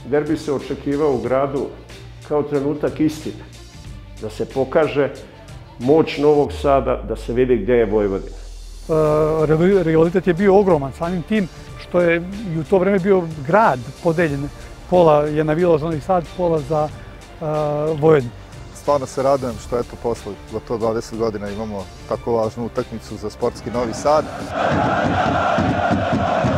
derbi se očekivao u gradu kao trenutak istine, da se pokaže moć Novog Sada, da se vidi gdje je Vojvodina. Rivalitet je bio ogroman, samim tim što je i u to vreme bio grad podeljen. Pola je navijalo za Novi Sad, pola za Vojvodinu. Stvarno se radujem što eto posle gotovo 20 godina imamo tako važnu utakmicu za sportski Novi Sad.